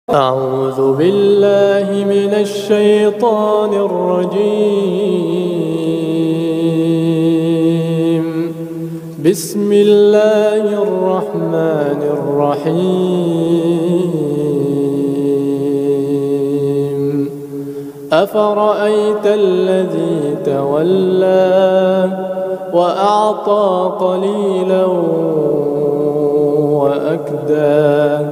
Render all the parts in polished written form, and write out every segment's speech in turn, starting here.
أعوذ بالله من الشيطان الرجيم. بسم الله الرحمن الرحيم. أفرأيت الذي تولى وأعطى قليلا وأكدى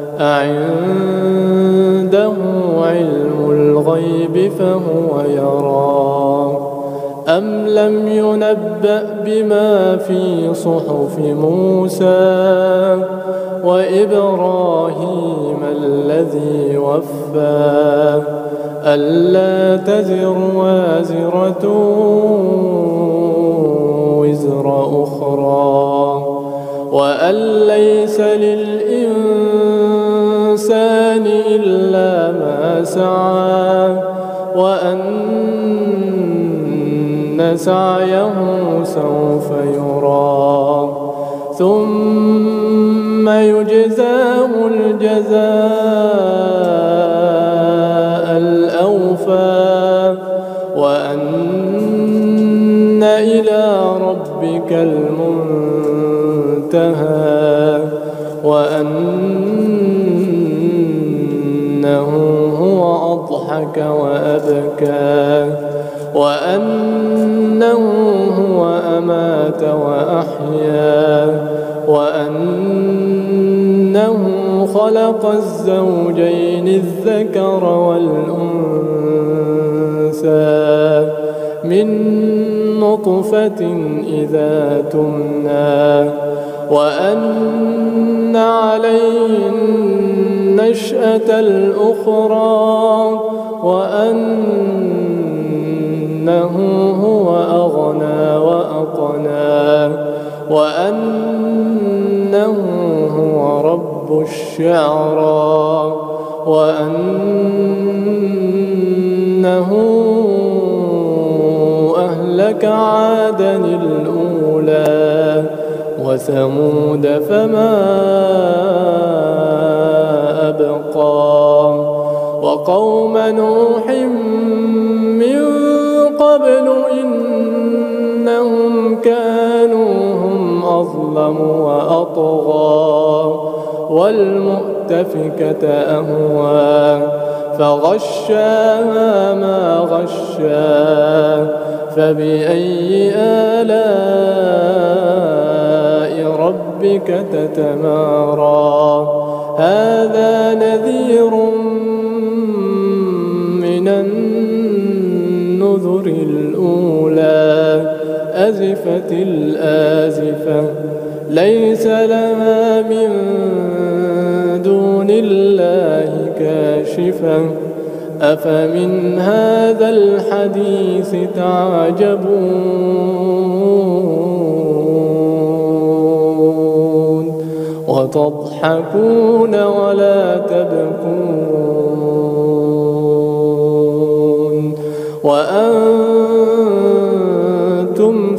أعنده علم الغيب فهو يرى أم لم ينبأ بما في صحف موسى وإبراهيم الذي وفى ألا تزر وازرة وزر أخرى وأن ليس للإنسان إلا ما سعى وأن سعيه سوف يرى ثم يجزاه الجزاء الأوفى وأن إلى ربك المنتهى وأنه هو أضحك وأبكى وأنه هو أمات وأحيا وأنه خلق الزوجين الذكر والأنثى من نطفة إذا تمنى وأن عليه النشأة الأخرى وأنه هو أغنى وأقنى وأنه هو رب الشعرى وأنه أهلك عادا الأولى وثمود فما أبقى وقوم نوح من قبل إنهم كانوا هم أظلم وأطغى والمؤتفكة أهوى فغشاها ما غشا فبأي آلاء ربك تتمارى هذا نذير من النذر الأولى أزفت الآزفة ليس لها من دون الله كاشفة أفمن هذا الحديث تعجبون وتضحكون ولا تبكون وأنتم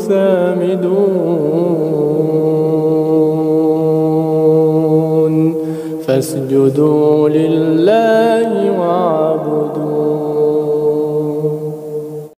سامدون فاسجدوا لله واعبدوا